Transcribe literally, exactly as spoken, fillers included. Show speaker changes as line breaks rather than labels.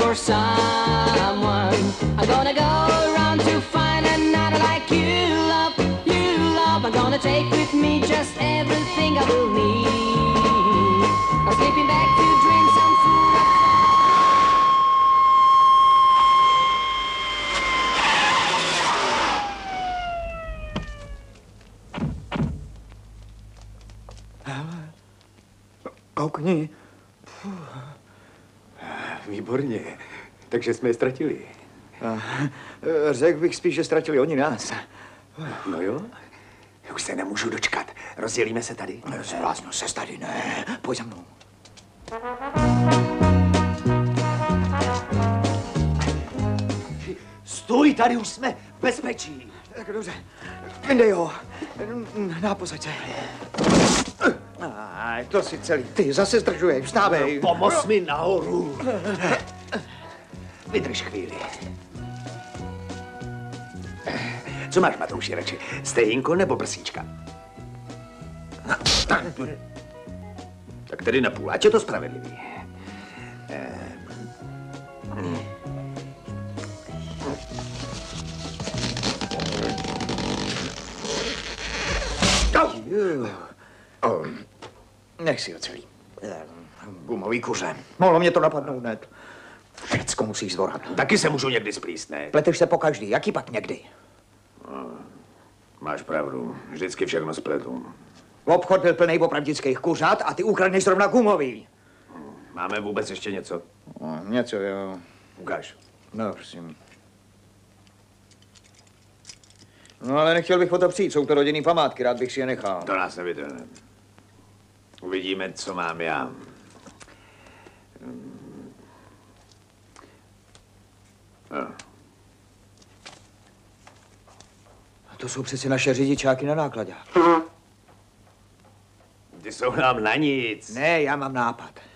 for someone. I'm gonna go around to find another like you love, you love. I'm gonna take with me just everything I will need. I'm sleeping back to dream some food.
Koukni.
Výborně. Takže jsme je ztratili.
Řekl bych spíš, že ztratili oni nás.
No jo. Už se nemůžu dočkat. Rozdělíme se tady.
Zvláznu se tady, ne. Pojď za mnou.
Stůj, tady už jsme v bezpečí.
Tak dobře. Vyndej ho. Na posaďce. A to si celý. Ty zase zdržuješ. Vstávej.
Pomoz mi nahoru. Vydrž chvíli. Co máš, Matouši, radši? Stejinko nebo brsíčka? Tak tedy na půl, ať je to spravedlivý.
Oh. Nech si ho celý. Gumový kuře. Mohlo mě to napadnout hned. Všecko musíš zvorat.
Taky se můžu někdy splíst, ne?
Pleteš se po každý, jaký pak někdy?
No, máš pravdu, vždycky všechno spletu.
Obchod byl plný opravdických kuřat a ty ukradneš zrovna gumový.
Máme vůbec ještě něco?
No, něco, jo.
Ukáž.
No, prosím. No, ale nechtěl bych o to přijít, jsou to rodinný památky, rád bych si je nechal.
To nás nevytrhne. Uvidíme, co mám já. No.
To jsou přeci naše řidičáky na nákladě.
Ty jsou nám na nic.
Ne, já mám nápad.